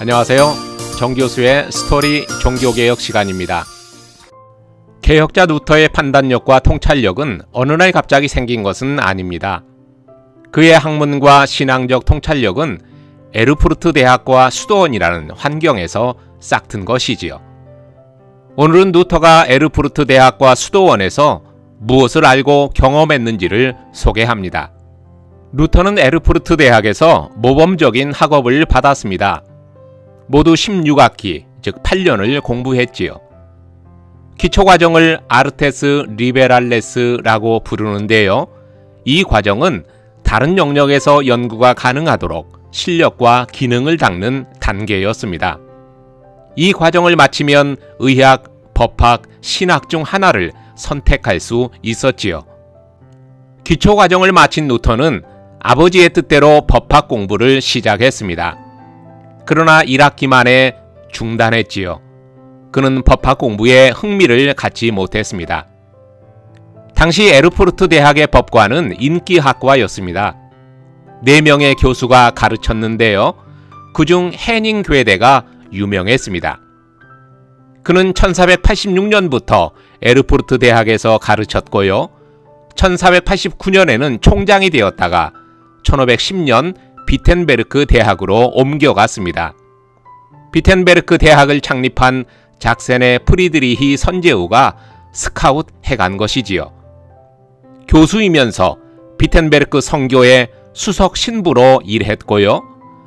안녕하세요. 정교수의 스토리 종교개혁 시간입니다. 개혁자 루터의 판단력과 통찰력은 어느 날 갑자기 생긴 것은 아닙니다. 그의 학문과 신앙적 통찰력은 에르푸르트 대학과 수도원이라는 환경에서 싹튼 것이지요. 오늘은 루터가 에르푸르트 대학과 수도원에서 무엇을 알고 경험했는지를 소개합니다. 루터는 에르푸르트 대학에서 모범적인 학업을 받았습니다. 모두 16학기, 즉 8년을 공부했지요. 기초과정을 아르테스 리베랄레스라고 부르는데요. 이 과정은 다른 영역에서 연구가 가능하도록 실력과 기능을 닦는 단계였습니다. 이 과정을 마치면 의학, 법학, 신학 중 하나를 선택할 수 있었지요. 기초과정을 마친 루터는 아버지의 뜻대로 법학 공부를 시작했습니다. 그러나 1학기 만에 중단했지요. 그는 법학 공부에 흥미를 갖지 못했습니다. 당시 에르푸르트 대학의 법관은 인기학과였습니다. 4명의 교수가 가르쳤는데요. 그중 해닝 괴대가 유명했습니다. 그는 1486년부터 에르푸르트 대학에서 가르쳤고요. 1489년에는 총장이 되었다가 1510년 비텐베르크 대학으로 옮겨갔습니다. 비텐베르크 대학을 창립한 작센의 프리드리히 선제우가 스카웃 해간 것이지요. 교수이면서 비텐베르크 선교의 수석 신부로 일했고요.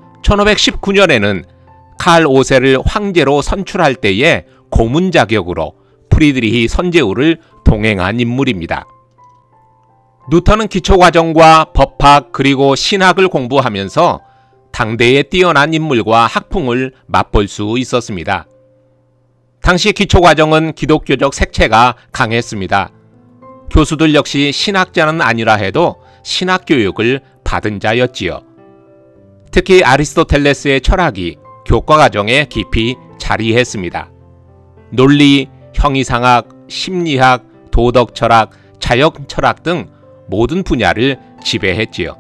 1519년에는 칼 5세를 황제로 선출할 때에 고문 자격으로 프리드리히 선제우를 동행한 인물입니다. 루터는 기초과정과 법학 그리고 신학을 공부하면서 당대의 뛰어난 인물과 학풍을 맛볼 수 있었습니다. 당시 기초과정은 기독교적 색채가 강했습니다. 교수들 역시 신학자는 아니라 해도 신학교육을 받은 자였지요. 특히 아리스토텔레스의 철학이 교과과정에 깊이 자리했습니다. 논리, 형이상학, 심리학, 도덕철학, 자연철학 등 모든 분야를 지배했지요.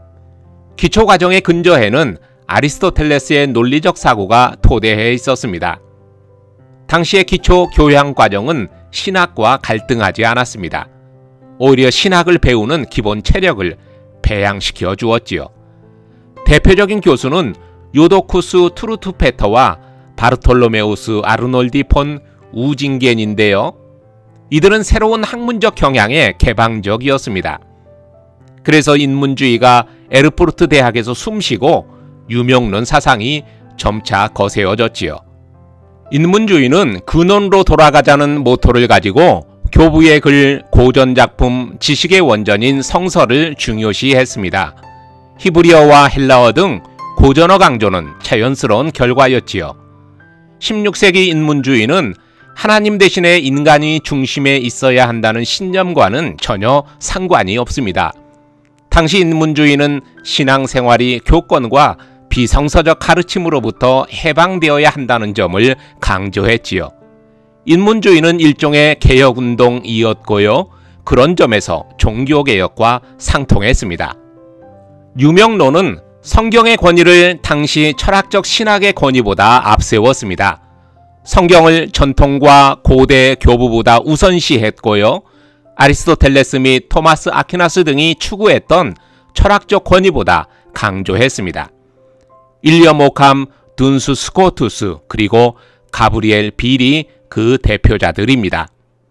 기초과정의 근저에는 아리스토텔레스의 논리적 사고가 토대해 있었습니다. 당시의 기초 교양과정은 신학과 갈등하지 않았습니다. 오히려 신학을 배우는 기본 체력을 배양시켜 주었지요. 대표적인 교수는 요도쿠스 트루트페터와 바르톨로메우스 아르놀디 폰 우징겐인데요. 이들은 새로운 학문적 경향에 개방적이었습니다. 그래서 인문주의가 에르푸르트 대학에서 숨쉬고 유명론 사상이 점차 거세어졌지요. 인문주의는 근원으로 돌아가자는 모토를 가지고 교부의 글, 고전작품, 지식의 원전인 성서를 중요시했습니다. 히브리어와 헬라어 등 고전어 강조는 자연스러운 결과였지요. 16세기 인문주의는 하나님 대신에 인간이 중심에 있어야 한다는 신념과는 전혀 상관이 없습니다. 당시 인문주의는 신앙생활이 교권과 비성서적 가르침으로부터 해방되어야 한다는 점을 강조했지요. 인문주의는 일종의 개혁운동이었고요. 그런 점에서 종교개혁과 상통했습니다. 유명론은 성경의 권위를 당시 철학적 신학의 권위보다 앞세웠습니다. 성경을 전통과 고대 교부보다 우선시했고요. 아리스토텔레스 및 토마스 아퀴나스 등이 추구했던 철학적 권위보다 강조했습니다. 일리엄 오캄, 둔스 스코투스, 그리고 가브리엘 빌이 그 대표자들입니다.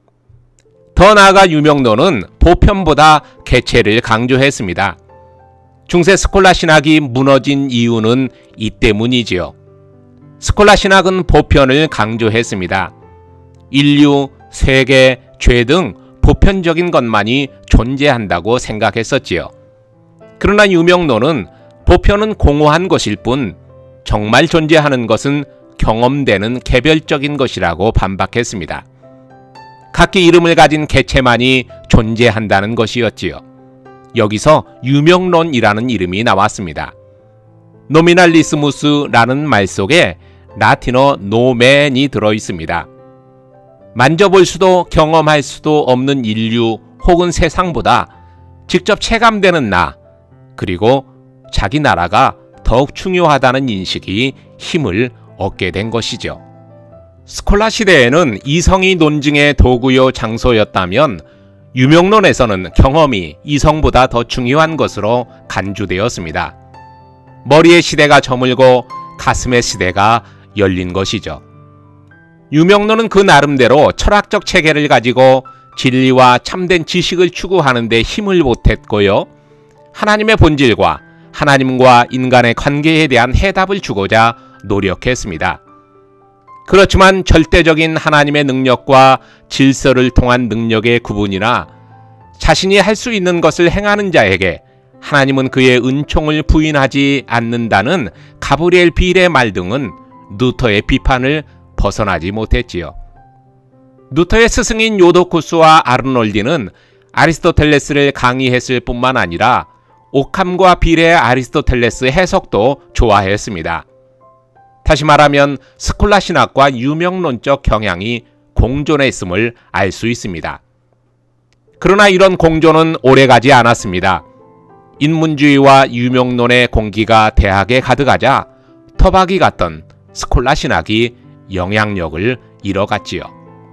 더 나아가 유명론은 보편보다 개체를 강조했습니다. 중세 스콜라 신학이 무너진 이유는 이 때문이지요. 스콜라 신학은 보편을 강조했습니다. 인류, 세계, 죄 등 보편적인 것만이 존재한다고 생각했었지요. 그러나 유명론은 보편은 공허한 것일 뿐 정말 존재하는 것은 경험되는 개별적인 것이라고 반박했습니다. 각기 이름을 가진 개체만이 존재한다는 것이었지요. 여기서 유명론이라는 이름이 나왔습니다. 노미날리스무스라는 말 속에 라틴어 노멘이 들어있습니다. 만져볼 수도 경험할 수도 없는 인류 혹은 세상보다 직접 체감되는 나, 그리고 자기 나라가 더욱 중요하다는 인식이 힘을 얻게 된 것이죠. 스콜라 시대에는 이성이 논증의 도구요 장소였다면 유명론에서는 경험이 이성보다 더 중요한 것으로 간주되었습니다. 머리의 시대가 저물고 가슴의 시대가 열린 것이죠. 유명론은 그 나름대로 철학적 체계를 가지고 진리와 참된 지식을 추구하는 데 힘을 보탰고요. 하나님의 본질과 하나님과 인간의 관계에 대한 해답을 주고자 노력했습니다. 그렇지만 절대적인 하나님의 능력과 질서를 통한 능력의 구분이나 자신이 할 수 있는 것을 행하는 자에게 하나님은 그의 은총을 부인하지 않는다는 가브리엘 빌의 말 등은 루터의 비판을 벗어나지 못했지요. 루터의 스승인 요도쿠스와 아르놀디는 아리스토텔레스를 강의했을 뿐만 아니라 오캄과 빌의 아리스토텔레스 해석도 좋아했습니다. 다시 말하면 스콜라 신학과 유명론적 경향이 공존했음을 알 수 있습니다. 그러나 이런 공존은 오래가지 않았습니다. 인문주의와 유명론의 공기가 대학에 가득하자 터박이 같던 스콜라 신학이 영향력을 잃어갔지요.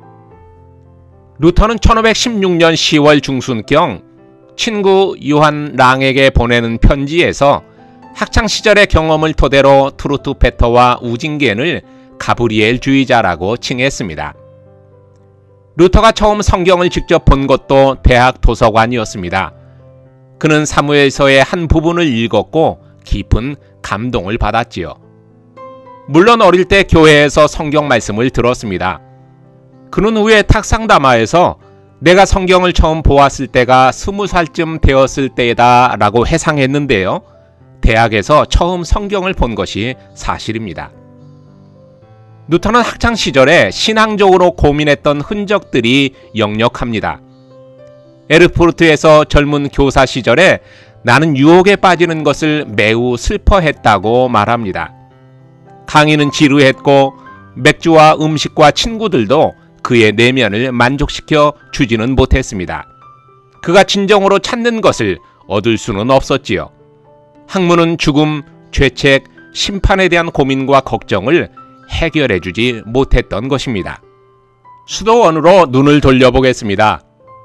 루터는 1516년 10월 중순경 친구 요한 랑에게 보내는 편지에서 학창시절의 경험을 토대로 트루트 페터와 우징겐을 가브리엘 주의자라고 칭했습니다. 루터가 처음 성경을 직접 본 것도 대학 도서관이었습니다. 그는 사무엘서의 한 부분을 읽었고 깊은 감동을 받았지요. 물론 어릴 때 교회에서 성경 말씀을 들었습니다. 그는 후에 탁상담화에서 내가 성경을 처음 보았을 때가 20살쯤 되었을 때다 라고 회상했는데요. 대학에서 처음 성경을 본 것이 사실입니다. 루터는 학창시절에 신앙적으로 고민했던 흔적들이 역력합니다. 에르푸르트에서 젊은 교사 시절에 나는 유혹에 빠지는 것을 매우 슬퍼했다고 말합니다. 강의는 지루했고 맥주와 음식과 친구들도 그의 내면을 만족시켜 주지는 못했습니다. 그가 진정으로 찾는 것을 얻을 수는 없었지요. 학문은 죽음, 죄책, 심판에 대한 고민과 걱정을 해결해 주지 못했던 것입니다. 수도원으로 눈을 돌려보겠습니다.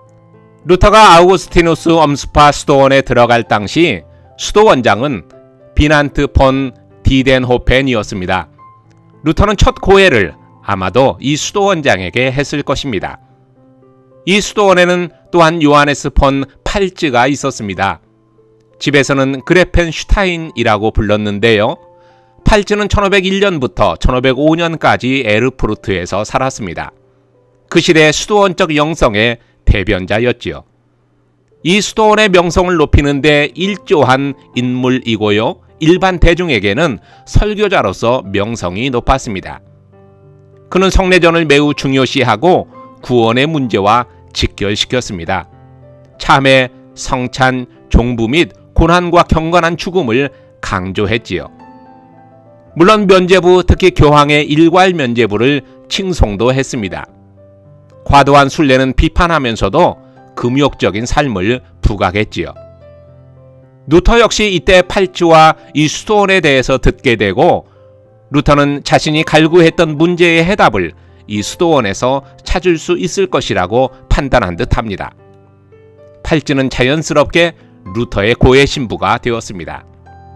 루터가 아우구스티누스 엄스파 수도원에 들어갈 당시 수도원장은 비난트 폰 디덴호펜이었습니다. 루터는 첫 고해를 아마도 이 수도원장에게 했을 것입니다. 이 수도원에는 또한 요하네스 폰 팔츠가 있었습니다. 집에서는 그레펜 슈타인이라고 불렀는데요. 팔츠는 1501년부터 1505년까지 에르푸르트에서 살았습니다. 그 시대 수도원적 영성의 대변자였지요. 이 수도원의 명성을 높이는 데 일조한 인물이고요. 일반 대중에게는 설교자로서 명성이 높았습니다. 그는 성례전을 매우 중요시하고 구원의 문제와 직결시켰습니다. 참회, 성찬, 종부 및 고난과 경건한 죽음을 강조했지요. 물론 면죄부, 특히 교황의 일괄 면죄부를 칭송도 했습니다. 과도한 순례는 비판하면서도 금욕적인 삶을 부각했지요. 루터 역시 이때 팔츠와 이 수도원에 대해서 듣게 되고 루터는 자신이 갈구했던 문제의 해답을 이 수도원에서 찾을 수 있을 것이라고 판단한 듯합니다. 팔츠는 자연스럽게 루터의 고해 신부가 되었습니다.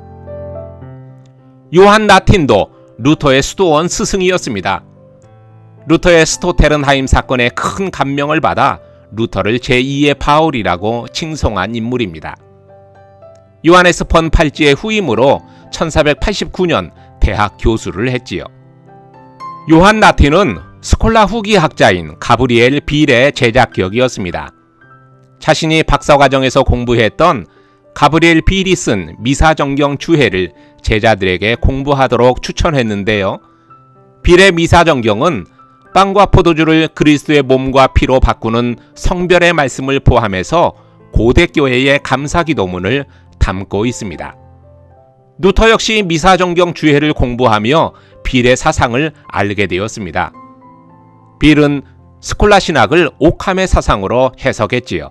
요한 나틴도 루터의 수도원 스승이었습니다. 루터의 스토테른하임 사건에 큰 감명을 받아 루터를 제2의 바울이라고 칭송한 인물입니다. 요하네스 폰 팔츠의 후임으로 1489년 대학 교수를 했지요. 요한 나틴은 스콜라 후기 학자인 가브리엘 빌의 제자격이었습니다. 자신이 박사과정에서 공부했던 가브리엘 빌이 쓴 미사정경 주해를 제자들에게 공부하도록 추천했는데요. 빌의 미사정경은 빵과 포도주를 그리스도의 몸과 피로 바꾸는 성별의 말씀을 포함해서 고대교회의 감사기도문을 담고 있습니다. 루터 역시 미사정경 주해를 공부하며 빌의 사상을 알게 되었습니다. 빌은 스콜라 신학을 오캄의 사상으로 해석했지요.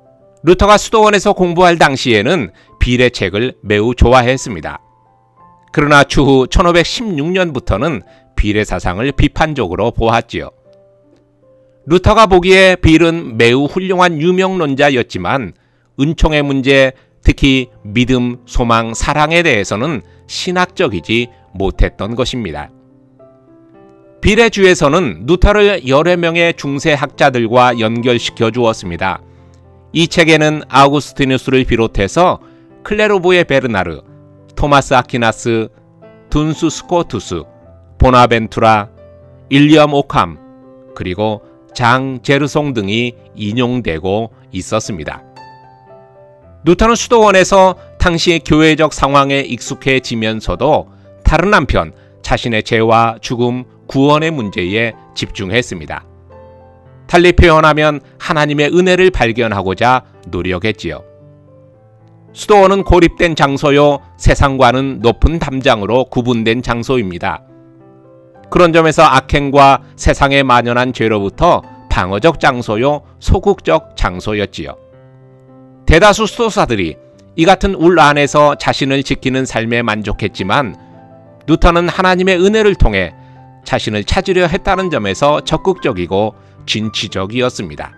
루터가 수도원에서 공부할 당시에는 빌의 책을 매우 좋아했습니다. 그러나 추후 1516년부터는 빌의 사상을 비판적으로 보았지요. 루터가 보기에 빌은 매우 훌륭한 유명론자였지만 은총의 문제, 특히 믿음, 소망, 사랑에 대해서는 신학적이지 못했던 것입니다. 빌의 주에서는 루터를 여러 명의 중세 학자들과 연결시켜 주었습니다. 이 책에는 아우구스티누스를 비롯해서 클레르보의 베르나르, 토마스 아퀴나스, 둔수 스코투스, 보나벤투라, 일리엄 오캄, 그리고 장 제르송 등이 인용되고 있었습니다. 루터는 수도원에서 당시 교회적 상황에 익숙해지면서도 다른 한편 자신의 죄와 죽음, 구원의 문제에 집중했습니다. 달리 표현하면 하나님의 은혜를 발견하고자 노력했지요. 수도원은 고립된 장소요, 세상과는 높은 담장으로 구분된 장소입니다. 그런 점에서 악행과 세상에 만연한 죄로부터 방어적 장소요, 소극적 장소였지요. 대다수 수도사들이 이 같은 울 안에서 자신을 지키는 삶에 만족했지만 루터는 하나님의 은혜를 통해 자신을 찾으려 했다는 점에서 적극적이고 진취적이었습니다.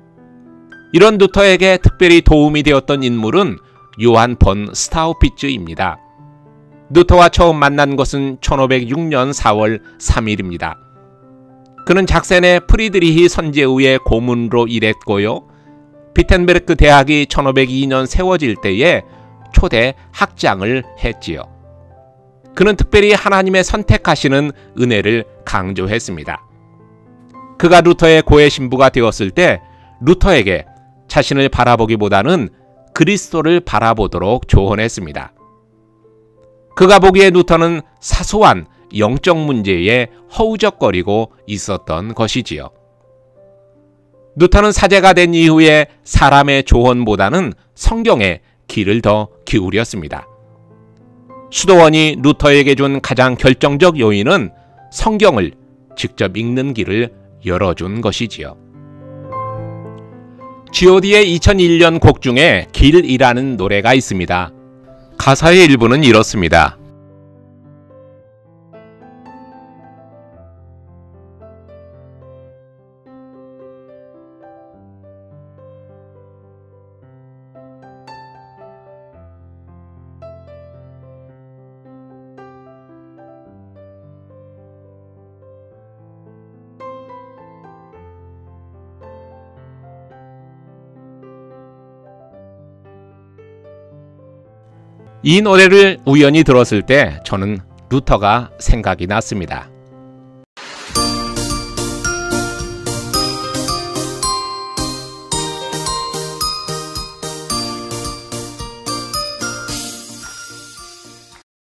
이런 루터에게 특별히 도움이 되었던 인물은 요한 본 스타우피츠입니다. 루터와 처음 만난 것은 1506년 4월 3일입니다. 그는 작센의 프리드리히 선제우의 고문으로 일했고요. 비텐베르크 대학이 1502년 세워질 때에 초대 학장을 했지요. 그는 특별히 하나님의 선택하시는 은혜를 강조했습니다. 그가 루터의 고해 신부가 되었을 때 루터에게 자신을 바라보기보다는 그리스도를 바라보도록 조언했습니다. 그가 보기에 루터는 사소한 영적 문제에 허우적거리고 있었던 것이지요. 루터는 사제가 된 이후에 사람의 조언보다는 성경에 귀를 더 기울였습니다. 수도원이 루터에게 준 가장 결정적 요인은 성경을 직접 읽는 길을 열어준 것이지요. G.O.D의 2001년 곡 중에 길이라는 노래가 있습니다. 가사의 일부는 이렇습니다. 이 노래를 우연히 들었을 때 저는 루터가 생각이 났습니다.